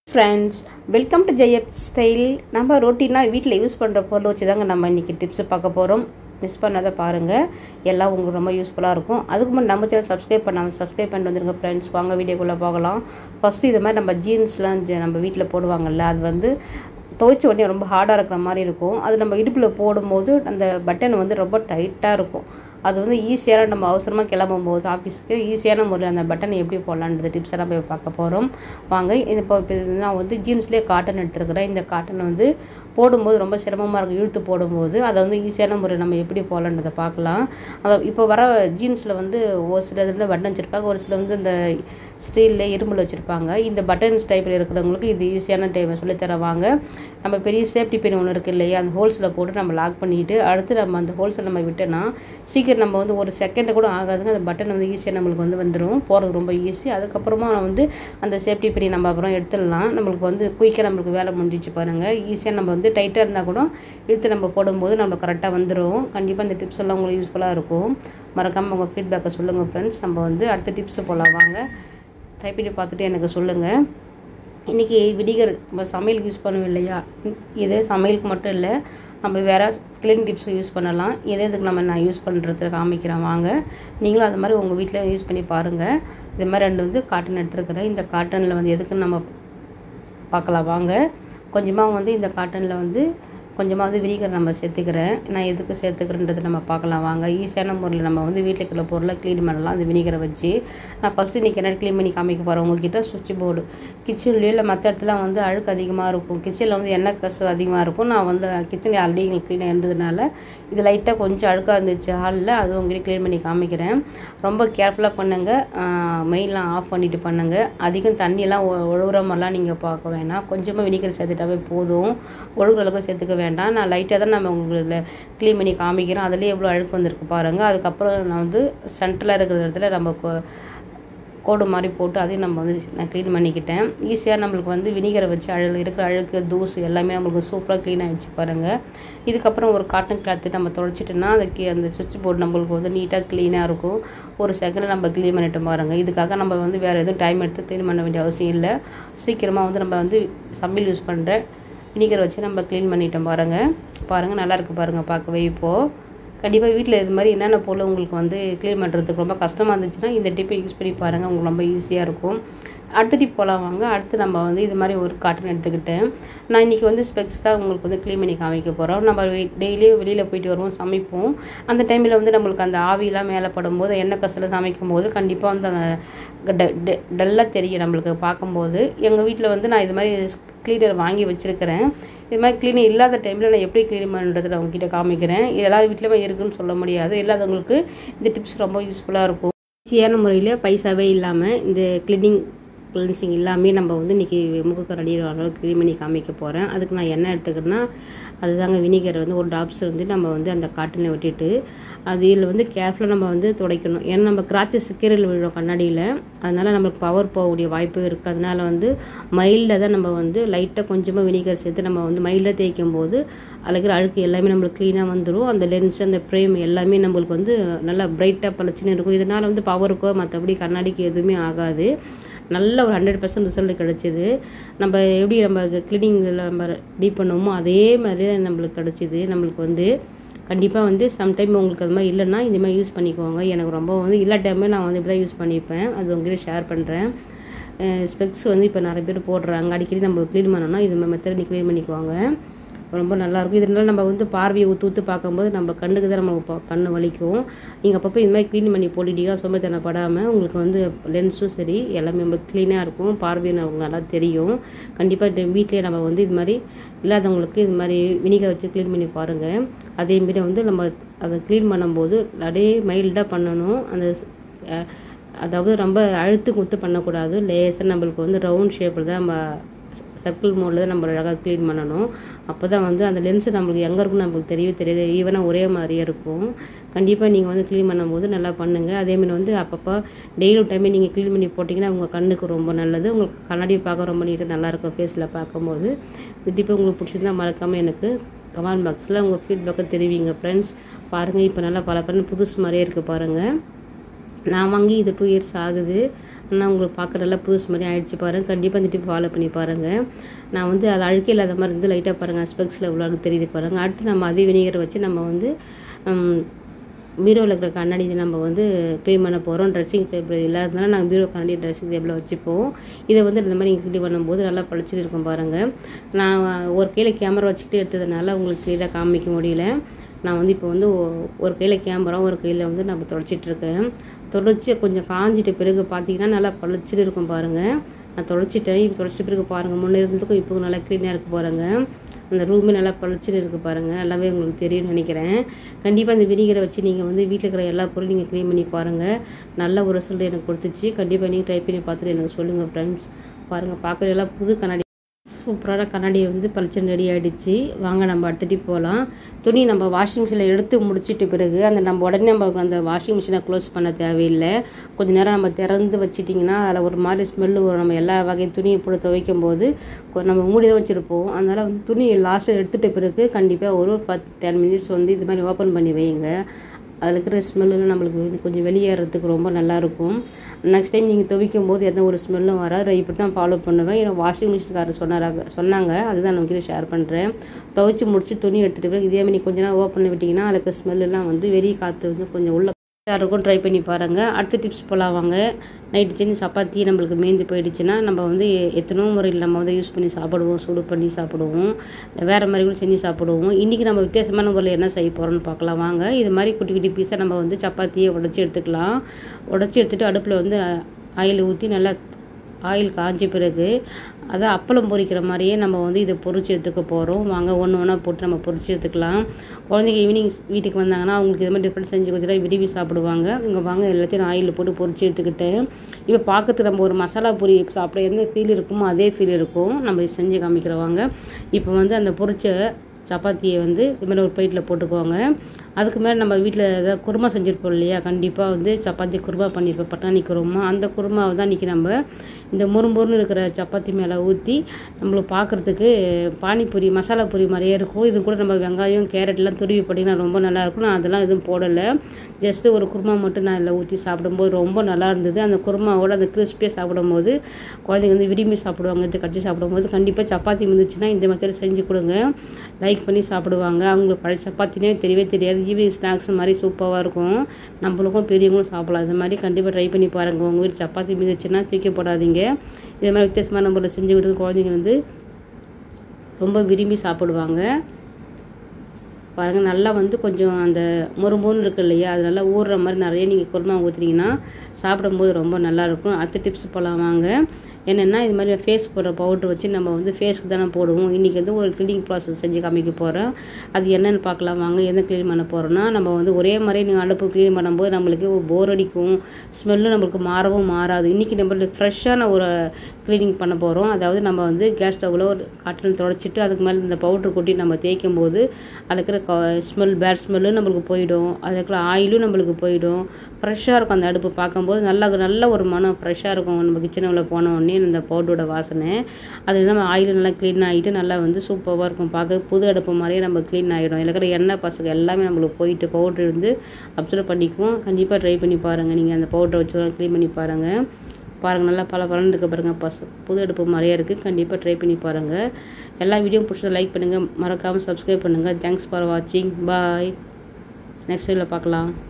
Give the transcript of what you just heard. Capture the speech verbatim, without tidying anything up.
Friends, welcome to ஜெயப் style. நம்ம ரொட்டீனாக வீட்டில் யூஸ் பண்ணுற பொருள் வச்சு தாங்க நம்ம இன்றைக்கி டிப்ஸு பார்க்க போகிறோம். மிஸ் பண்ணாத பாருங்கள், எல்லாம் உங்களுக்கு ரொம்ப யூஸ்ஃபுல்லாக இருக்கும். அதுக்கு முன்னாடி நம்ம சேனல் சப்ஸ்கிரைப் பண்ணாமல் சப்ஸ்கிரைப் பண்ணிட்டு வந்துருங்க ஃப்ரெண்ட்ஸ். வாங்க வீடியோக்குள்ளே போகலாம். ஃபஸ்ட்டு இது மாதிரி நம்ம ஜீன்ஸ்லாம் நம்ம வீட்டில் போடுவாங்கள்ல, அது வந்து துவைச்ச உடனே ரொம்ப ஹார்டாக இருக்கிற மாதிரி இருக்கும். அது நம்ம இடுப்பில் போடும்போது அந்த பட்டன் வந்து ரொம்ப டைட்டாக இருக்கும். அது வந்து ஈஸியான நம்ம அவசரமாக கிளம்பும்போது ஆஃபீஸுக்கு ஈஸியான முறையில் அந்த பட்டனை எப்படி போடலான்றது டிப்ஸை நம்ம இப்போ பார்க்க போகிறோம். வாங்க. இது இப்போ இப்போ நான் வந்து ஜீன்ஸ்லேயே காட்டன் எடுத்துருக்கிறேன். இந்த காட்டன் வந்து போடும்போது ரொம்ப சிரமமாக இருக்கும். இழுத்து போடும்போது அதை வந்து ஈஸியான முறையில் நம்ம எப்படி போடலான்றதை பார்க்கலாம். அதை இப்போ வர ஜீன்ஸில் வந்து ஒரு சில இதில் பட்டன் வச்சுருப்பாங்க, ஒரு சில வந்து இந்த ஸ்டீலில் இரும்பில் வச்சுருப்பாங்க. இந்த பட்டன்ஸ் டைப்பில் இருக்கிறவங்களுக்கு இது ஈஸியான டைம் சொல்லித்தரவாங்க. நம்ம பெரிய சேஃப்டி பின் ஒன்று இருக்குது இல்லையா, அந்த ஹோல்ஸில் போட்டு நம்ம லாக் பண்ணிவிட்டு அடுத்து நம்ம அந்த ஹோல்ஸில் நம்ம விட்டோன்னா சீக்கிரம் நம்ம வந்து ஒரு செகண்ட் கூட ஆகாதுங்க. அந்த பட்டன் வந்து ஈஸியாக நம்மளுக்கு வந்து வந்துடும். போகிறது ரொம்ப ஈஸி. அதுக்கப்புறமா வந்து அந்த சேஃப்டி பின் நம்ம அப்புறம் எடுத்துடலாம். நம்மளுக்கு வந்து குயிக்காக நம்மளுக்கு வேலை முடிஞ்சிச்சு பாருங்கள். ஈஸியாக நம்ம வந்து டைட்டாக இருந்தால் கூட இழுத்து நம்ம போடும்போது நம்ம கரெக்டாக வந்துடும். கண்டிப்பாக இந்த டிப்ஸ் எல்லாம் உங்களுக்கு யூஸ்ஃபுல்லாக இருக்கும். மறக்காமல் உங்கள் ஃபீட்பேக்கை சொல்லுங்கள் ஃப்ரெண்ட்ஸ். நம்ம வந்து அடுத்த டிப்ஸு போகலாம். வாங்க, ட்ரை பண்ணி பார்த்துட்டு எனக்கு சொல்லுங்கள். இன்றைக்கி வினிகர் நம்ம சமையலுக்கு யூஸ் பண்ணுவோம் இல்லையா, இது சமையலுக்கு மட்டும் இல்லை, நம்ம வேறு க்ளீன் டிப்ஸும் யூஸ் பண்ணலாம். எது எதுக்கு நம்ம நான் யூஸ் பண்ணுறது காமிக்கிறேன் வாங்க. நீங்களும் அது மாதிரி உங்கள் வீட்டில் யூஸ் பண்ணி பாருங்கள். இது மாதிரி ரெண்டு வந்து காட்டன் எடுத்துருக்கிறேன். இந்த காட்டனில் வந்து எதுக்குன்னு நம்ம பார்க்கலாம் வாங்க. கொஞ்சமாக வந்து இந்த காட்டனில் வந்து கொஞ்சமாக வந்து வினிகர் நம்ம சேர்த்துக்கிறேன். நான் எதுக்கு சேர்த்துக்கிறேன்றது நம்ம பார்க்கலாம் வாங்க. ஈஸியான முறையில் நம்ம வந்து வீட்டில் இருக்கிற பொருளை க்ளீன் பண்ணலாம் அந்த வினிகரை வச்சு. நான் ஃபஸ்ட்டு இன்றைக்கி என்ன க்ளீன் பண்ணி காமிக்க போகிறேன் உங்கள்கிட்ட. சுவிட்ச் போர்டு கிச்சன்லேயே இல்லை மற்ற இடத்துல வந்து அழுக்கு அதிகமாக இருக்கும். கிச்சனில் வந்து எண்ணெய் கசு அதிகமாக இருக்கும். நான் வந்து கிச்சன் ஆல்ரெடி எங்களுக்கு க்ளீனாக இருந்ததுனால இது லைட்டாக கொஞ்சம் அழுக்காக இருந்துச்சு ஹாலில், அது உங்கள்கிட்ட க்ளீன் பண்ணி காமிக்கிறேன். ரொம்ப கேர்ஃபுல்லாக பண்ணுங்கள். மெயின்லாம் ஆஃப் பண்ணிவிட்டு பண்ணுங்கள். அதிகம் தண்ணியெல்லாம் ஒழுகுற மாதிரிலாம் நீங்கள் பார்க்க வேணாம். கொஞ்சமாக வினிகர் சேர்த்துட்டாவே போதும். ஒழுகுற அளவுக்கு சேர்த்துக்க வேண்டாம். நான் லைட்டாக தான் நம்ம உங்களுக்கு க்ளீன் பண்ணி காமிக்கிறோம். அதுலேயே எவ்வளோ அழுக்கு வந்திருக்கு பாருங்கள். அதுக்கப்புறம் நான் வந்து சென்டரில் இருக்கிற இடத்துல நம்ம கோடு மாதிரி போட்டு அதையும் நம்ம வந்து நான் க்ளீன் பண்ணிக்கிட்டேன். ஈஸியாக நம்மளுக்கு வந்து வினிகரை வச்சு அழகு இருக்கிற அழுக்கு தூசு எல்லாமே நம்மளுக்கு சூப்பராக க்ளீன் ஆகிடுச்சு பாருங்கள். இதுக்கப்புறம் ஒரு காட்டன் கிளாத்து நம்ம துடைச்சிட்டோன்னா அந்த கீ அந்த சுவிட்ச் போர்டு நம்மளுக்கு வந்து நீட்டாக க்ளீனாக இருக்கும். ஒரு செகண்டில் நம்ம க்ளீன் பண்ணிட்டு பாருங்கள். இதுக்காக நம்ம வந்து வேறு எதுவும் டைம் எடுத்து க்ளீன் பண்ண வேண்டிய அவசியம் இல்லை. சீக்கிரமாக வந்து நம்ம வந்து சமையல் யூஸ் பண்ணுற வினிகர் வச்சு நம்ம க்ளீன் பண்ணிட்டோம் பாருங்கள். பாருங்கள் நல்லாயிருக்கு பாருங்கள் பார்க்கவே. இப்போது கண்டிப்பாக வீட்டில் இது மாதிரி என்னென்ன பொருள் உங்களுக்கு வந்து க்ளீன் பண்ணுறதுக்கு ரொம்ப கஷ்டமாக இருந்துச்சுன்னா இந்த டிப்பை யூஸ் பண்ணி பாருங்கள். உங்களுக்கு ரொம்ப ஈஸியாக இருக்கும். அடுத்த டிப் போகலாம் வாங்க. அடுத்து நம்ம வந்து இது மாதிரி ஒரு காட்டன் எடுத்துக்கிட்டேன். நான் இன்றைக்கி வந்து ஸ்பெக்ஸ் தான் உங்களுக்கு வந்து க்ளீன் பண்ணி காமிக்க போகிறோம். நம்ம டெய்லியும் வெளியில் போயிட்டு வருவோம், சமைப்போம். அந்த டைமில் வந்து நம்மளுக்கு அந்த ஆவிலாம் மேலே படும்போது எண்ணெய் கசில் சமைக்கும் போது கண்டிப்பாக வந்து அந்த டெ டல்லாக தெரியும் நம்மளுக்கு பார்க்கும்போது. எங்கள் வீட்டில் வந்து நான் இது மாதிரி க்ளீனர் வாங்கி வச்சுருக்கிறேன். இது மாதிரி க்ளீனிங் இல்லாத டைமில் நான் எப்படி க்ளீன் பண்ணுறது நான் உங்ககிட்ட காமிக்கிறேன். இது எல்லா வீட்லேயுமே இருக்குதுன்னு சொல்ல முடியாது. இல்லாதவங்களுக்கு இந்த டிப்ஸ் ரொம்ப யூஸ்ஃபுல்லாக இருக்கும். ஈஸியான முறையில் பைசாவே இல்லாமல் இந்த க்ளீனிங் கிளென்சிங் எல்லாமே நம்ம வந்து இன்றைக்கி முகக்கு ரெடியாக அளவுக்கு க்ளீன் பண்ணி காமிக்க போகிறேன். அதுக்கு நான் என்ன எடுத்துக்கிறேன்னா அதுதாங்க வினிகர் வந்து ஒரு டாப்ஸ் வந்து நம்ம வந்து அந்த காட்டனை விட்டுட்டு அது இதில் வந்து கேர்ஃபுல்லாக நம்ம வந்து துடைக்கணும். ஏன்னா நம்ம கிராச்சஸ் கீரையில் விழுவோம் கண்ணாடியில், அதனால் நம்மளுக்கு பவர் போகக்கூடிய வாய்ப்பு இருக்குது. அதனால் வந்து மைல்டாக தான் நம்ம வந்து லைட்டாக கொஞ்சமாக வினிகர் சேர்த்து நம்ம வந்து மைல்டாக தேய்க்கும் போது அழகிற அழுக்கு எல்லாமே நம்மளுக்கு க்ளீனாக வந்துடும். அந்த லென்ஸ் அந்த ஃப்ரேம் எல்லாமே நம்மளுக்கு வந்து நல்லா பிரைட்டாக பளிச்சுன்னு இருக்கும். இதனால் வந்து பவருக்கோ மற்றபடி கண்ணாடிக்கு எதுவுமே ஆகாது. நல்ல ஒரு ஹண்ட்ரட் பர்சன்ட் ரிசல்ட் கிடச்சிது. நம்ம எப்படி நம்ம க்ளீனிங்கில் நம்ம டீப் பண்ணுவோமோ அதே மாதிரி தான் நம்மளுக்கு கிடச்சிது. நம்மளுக்கு வந்து கண்டிப்பாக வந்து சம்டைம் உங்களுக்கு அது மாதிரி இல்லைன்னா இந்த மாதிரி யூஸ் பண்ணிக்குவாங்க. எனக்கு ரொம்ப வந்து எல்லா டைமே நான் வந்து இப்படி தான் யூஸ் பண்ணிப்பேன். அது உங்கள்கிட்ட ஷேர் பண்ணுறேன். ஸ்பெக்ஸ் வந்து இப்போ நிறைய பேர் போடுறாங்க. அடிக்கடி நம்ம க்ளீன் பண்ணோன்னா இது மாதிரி மெத்தட் நீ க்ளீன் பண்ணிக்குவாங்க. ரொம்ப நல்லாயிருக்கும். இதனால நம்ம வந்து பார்வையை ஊற்று ஊற்று பார்க்கும்போது நம்ம கண்ணுக்கு தான் நம்ம கண்ணு வலிக்கும். நீங்கள் அப்பப்போ இது மாதிரி க்ளீன் பண்ணி போட்டுட்டீங்கன்னா சோம்பேத்தனப்படாமல் உங்களுக்கு வந்து லென்ஸும் சரி எல்லாமே நம்ம க்ளீனாக இருக்கும். பார்வையும் நமக்கு நல்லா தெரியும். கண்டிப்பாக வீட்டிலே நம்ம வந்து இது மாதிரி இல்லாதவங்களுக்கு இது மாதிரி வினிகர் வச்சு க்ளீன் பண்ணி பாருங்கள். அதேமாரி வந்து நம்ம அதை க்ளீன் பண்ணும்போது அப்படியே மைல்டாக பண்ணணும். அந்த அதாவது ரொம்ப அழுத்து கொடுத்து பண்ணக்கூடாது. லேசாக நம்மளுக்கு வந்து ரவுண்ட் ஷேப்பில் தான் நம்ம சர்க்கிள் மோடில் தான் நம்ம அழகாக க்ளீன் பண்ணணும். அப்போ தான் வந்து அந்த லென்ஸு நம்மளுக்கு எங்கே இருக்குன்னு நம்மளுக்கு தெரியவே தெரியாது. ஈவனாக ஒரே மாதிரியே இருக்கும். கண்டிப்பாக நீங்கள் வந்து க்ளீன் பண்ணும்போது நல்லா பண்ணுங்கள். அதேமாதிரி வந்து அப்பப்போ டெய்லி டைமே நீங்கள் க்ளீன் பண்ணி போட்டிங்கன்னா உங்கள் கண்ணுக்கு ரொம்ப நல்லது. உங்களுக்கு கண்ணாடியை பார்க்க ரொம்ப நீட்டாக நல்லாயிருக்கும் ஃபேஸில் பார்க்கும்போது. கண்டிப்பாக உங்களுக்கு பிடிச்சிருந்தா மறக்காமல் எனக்கு கமெண்ட் பாக்ஸில் உங்கள் ஃபீட்பேக்கை தெரிவிங்க ஃப்ரெண்ட்ஸ். பாருங்கள் இப்போ நல்லா பல பண்ண புதுசு மாதிரியே இருக்குது பாருங்கள். நான் வாங்கி இது டூ இயர்ஸ் ஆகுது. ஆனால் உங்களுக்கு பார்க்க நல்லா புதுசு மாதிரி ஆகிடுச்சு பாருங்கள். கண்டிப்பாக இந்த டிப் ஃபாலோ பண்ணி பாருங்கள். நான் வந்து அது அழுக்கே இல்லாத மாதிரி இருந்து லைட்டாக பாருங்கள், ஸ்பெக்ஸில் எவ்வளோ தெரியுது பாருங்கள். அடுத்து நம்ம அதே வினிகரை வச்சு நம்ம வந்து பீரோவில் இருக்கிற கண்ணாடி நம்ம வந்து க்ளீன் பண்ண போகிறோம். ட்ரெஸ்ஸிங் டேபிள் இல்லாததுனால நாங்கள் பீரோ கண்ணாடி ட்ரெஸ்ஸிங் டேபிளில் வச்சுப்போம். இதை வந்து இந்த மாதிரி நீங்கள் க்ளீன் பண்ணும்போது நல்லா பளிச்சுட்டு இருக்கும் பாருங்கள். நான் ஒரு கையில் கேமரா வச்சுக்கிட்டு எடுத்ததுனால உங்களுக்கு க்ளீனாக காமிக்க முடியல. நான் வந்து இப்போ வந்து ஒரு கையில் கேமரா ஒரு கையில் வந்து நம்ம தொடச்சிட்ருக்கேன். தொடச்சி கொஞ்சம் காஞ்சிட்ட பிறகு பார்த்தீங்கன்னா நல்லா பளிச்சுட்டு இருக்கும் பாருங்கள். நான் தொடச்சிட்டேன். இப்போ தொடச்சிட்ட பிறகு பாருங்கள், முன்னே இருந்ததுக்கும் இப்போ நல்லா க்ளீனாக இருக்குது பாருங்கள். அந்த ரூமே நல்லா பளிச்சுன்னு இருக்குது பாருங்கள். நல்லாவே உங்களுக்கு தெரியும்னு நினைக்கிறேன். கண்டிப்பாக இந்த வினிகரை வச்சு நீங்கள் வந்து வீட்டில் இருக்கிற எல்லா பொருளும் நீங்கள் க்ளீன் பண்ணி பாருங்கள். நல்ல ஒரு ரிசல்ட் எனக்கு கொடுத்துச்சு. கண்டிப்பாக நீங்கள் ட்ரை பண்ணி பார்த்துட்டு எனக்கு சொல்லுங்கள் ஃப்ரெண்ட்ஸ். பாருங்கள், பார்க்குற எல்லாம் புது கண்ணாடி சூப்பரான கண்ணாடியை வந்து பளிச்சுன்னு ரெடி ஆகிடுச்சு. வாங்க நம்ம அடுத்த டிப் போகலாம். துணி நம்ம வாஷிங் மிஷினில் எடுத்து முடிச்சிட்ட பிறகு அந்த நம்ம உடனே நம்ம அந்த வாஷிங் மிஷினை க்ளோஸ் பண்ண தேவையில்லை. கொஞ்சம் நேரம் நம்ம திறந்து வச்சிட்டிங்கன்னா அதில் ஒரு மாதிரி ஸ்மெல்லு வரும். நம்ம எல்லா வகை துணியை போட்டு துவைக்கும் போது நம்ம மூடி தான் வச்சுருப்போம். அதனால் வந்து துணி லாஸ்ட்டில் எடுத்துகிட்ட பிறகு கண்டிப்பாக ஒரு பத்து டென் மினிட்ஸ் வந்து இது மாதிரி ஓப்பன் பண்ணி வைங்க. அதில் இருக்கிற ஸ்மெல்லாம் நம்மளுக்கு கொஞ்சம் வெளியேறதுக்கு ரொம்ப நல்லாயிருக்கும். நெக்ஸ்ட் டைம் நீங்கள் துவைக்கும் போது எந்த ஒரு ஸ்மெல்லும் வராது. இப்படி தான் ஃபாலோ பண்ணுவேன். ஏன்னா வாஷிங் மிஷின்காரர் சொன்னாராக சொன்னாங்க அதுதான் நம்ம கிட்ட ஷேர் பண்ணுறேன். துவைச்சி முடிச்சு துணி எடுத்துகிட்டு போய் இதே மாதிரி கொஞ்சம் நேரம் ஓப்பன் பண்ணி விட்டிங்கன்னா அதில் இருக்கிற ஸ்மெல்லாம் வந்து வெளியே காற்று வந்து கொஞ்சம் உள்ள இருக்கும். ட்ரை பண்ணி பாருங்கள். அடுத்த டிப்ஸ் போகலாம் வாங்க. நைட்டு செஞ்சு சப்பாத்தி நம்மளுக்கு மேய்ந்து போயிடுச்சுன்னா நம்ம வந்து எத்தனோ முறையில் நம்ம வந்து யூஸ் பண்ணி சாப்பிடுவோம், சூடு பண்ணி சாப்பிடுவோம், வேறு மாதிரி கூட செஞ்சு சாப்பிடுவோம். இன்றைக்கி நம்ம வித்தியாசமான முறையில் என்ன செய்ய போகிறோம்னு பார்க்கலாம் வாங்க. இது மாதிரி குட்டி குட்டி பீஸாக நம்ம வந்து சப்பாத்தியை உடச்சி எடுத்துக்கலாம். உடச்சி எடுத்துகிட்டு அடுப்பில் வந்து ஆயில் ஊற்றி நல்லா ஆயில் காஞ்ச பிறகு அதை அப்பளம் பொரிக்கிற மாதிரியே நம்ம வந்து இதை பொரிச்சு எடுத்துக்க போகிறோம். வாங்க ஒன்று ஒன்றா போட்டு நம்ம பொரிச்சு எடுத்துக்கலாம். குழந்தைங்க ஈவினிங் வீட்டுக்கு வந்தாங்கன்னா அவங்களுக்கு இது மாதிரி டிஃப்ரெண்ட் செஞ்சு கொடுத்துட்டா விரும்பி சாப்பிடுவாங்க. இங்கே வாங்க எல்லாத்தையும் நான் ஆயிலில் போட்டு பொரிச்சு எடுத்துக்கிட்டேன். இப்போ பார்க்கறதுக்கு நம்ம ஒரு மசாலா பொரி சாப்பிட எந்த ஃபீல் இருக்குமோ அதே ஃபீல் இருக்கும். நம்ம செஞ்சு காமிக்கிறவாங்க. இப்போ வந்து அந்த பொரிச்ச சப்பாத்தியை வந்து இது மாதிரி ஒரு பிளேட்டில் போட்டுக்குவாங்க. அதுக்கு மேலே நம்ம வீட்டில் ஏதாவது குருமா செஞ்சுருப்போம் இல்லையா, கண்டிப்பாக வந்து சப்பாத்தி குருமா பண்ணியிருப்போம், பட்டாணி குருமா. அந்த குருமாவை தான் இன்றைக்கி நம்ம இந்த முறுமுறுன்னு இருக்கிற சப்பாத்தி மேலே ஊற்றி நம்மளுக்கு பார்க்குறதுக்கு பானிபூரி மசாலா பூரி மாதிரியே இருக்கும். இது கூட நம்ம வெங்காயம் கேரட்லாம் துருவி போட்டிங்கன்னா ரொம்ப நல்லாயிருக்கும். நான் அதெல்லாம் எதுவும் போடலை. ஜஸ்ட்டு ஒரு குருமா மட்டும் நான் இதில் ஊற்றி சாப்பிடும்போது ரொம்ப நல்லா இருந்தது. அந்த குருமாவோட அந்த கிறிஸ்பியாக சாப்பிடும்போது குழந்தைங்க வந்து விரும்பி சாப்பிடுவாங்க. இது கடிச்சு சாப்பிடும்போது கண்டிப்பாக சப்பாத்தி இருந்துச்சுன்னா இந்த மாதிரி செஞ்சு கொடுங்க. லைக் பண்ணி சாப்பிடுவாங்க. அவங்களுக்கு பழைய சப்பாத்தினே தெரியவே தெரியாது. ஈவினிங் ஸ்நாக்ஸ் மாதிரி சூப்பராக இருக்கும். நம்மளுக்கும் பெரியவங்களும் சாப்பிடலாம். இது மாதிரி கண்டிப்பாக ட்ரை பண்ணி பாருங்கள். உங்கள் வீட்டு சப்பாத்தி மீந்துச்சுன்னா தூக்கி போடாதீங்க. இது மாதிரி வித்தியாசமான நம்மளை செஞ்சு கொடுத்து குழந்தைங்க வந்து ரொம்ப விரும்பி சாப்பிடுவாங்க. பாருங்கள், நல்லா வந்து கொஞ்சம் அந்த முறுமுறுன்னு இருக்குது இல்லையா, அது நல்லா ஊறுற மாதிரி நிறைய நீங்கள் குருமா ஊற்றுனீங்கன்னா சாப்பிடும்போது ரொம்ப நல்லாயிருக்கும். அடுத்த டிப்ஸ் போகலாம் வாங்க. என்னென்னா இது மாதிரி ஃபேஸ் போடுற பவுட்ரு வச்சு நம்ம வந்து ஃபேஸ்க்கு தானே போடுவோம். இன்றைக்கி வந்து ஒரு க்ளீனிங் ப்ராசஸ் செஞ்சு காமிக்க போகிறோம். அது என்னென்னு பார்க்கலாம் வாங்க. எந்த க்ளீன் பண்ண போகிறோன்னா, நம்ம வந்து ஒரே மாதிரி நீங்கள் அடுப்பு க்ளீன் பண்ணும்போது நம்மளுக்கு போர் அடிக்கும், ஸ்மெல்லும் நம்மளுக்கு மாறவும் மாறாது. இன்றைக்கி நம்மளுக்கு ஃப்ரெஷ்ஷான ஒரு க்ளீனிங் பண்ண போகிறோம். அதாவது நம்ம வந்து கேஸ் ஸ்டவ்வில் ஒரு காட்டன் தொடச்சிட்டு அதுக்கு மேலே இந்த பவுட்ரு கொட்டி நம்ம தேய்க்கும் போது அதில் இருக்கிற ஸ்மெல் பேட் ஸ்மெல்லும் நம்மளுக்கு போயிடும். அதில் இருக்கிற ஆயிலும் நம்மளுக்கு போயிடும். ஃப்ரெஷ்ஷாக இருக்கும். அந்த அடுப்பு பார்க்கும்போது நல்லா நல்ல ஒரு மனம் ஃப்ரெஷ்ஷாக இருக்கும். நம்ம கிச்சனில் போன உடனே இந்த பவுடரோட வாசனை அது நம்ம ஆயில் நல்லா க்ளீன் ஆகிட்டு நல்லா வந்து சூப்பராக இருக்கும். பார்க்க புது அடுப்பு மாதிரியே நம்ம க்ளீன் ஆகிடும். இதில் இருக்கிற எண்ணெய் பசங்க எல்லாமே நம்மளுக்கு போயிட்டு பவுட்ரு இருந்து அப்சர்வ் பண்ணிக்குவோம். கண்டிப்பாக ட்ரை பண்ணி பாருங்கள். நீங்கள் அந்த பவுடரை வச்சு க்ளீன் பண்ணி பாருங்கள். பாருங்கள், நல்லா பல பலன் இருக்க பாருங்கள். பசு புது அடுப்பு மாதிரியே இருக்குது. கண்டிப்பாக ட்ரை பண்ணி பாருங்கள். எல்லா வீடியோ பிடிச்சதை லைக் பண்ணுங்கள், மறக்காமல் சப்ஸ்கிரைப் பண்ணுங்கள். தேங்க்ஸ் ஃபார் வாட்சிங். பாய். நெக்ஸ்ட் வீடியோவில் பார்க்கலாம்.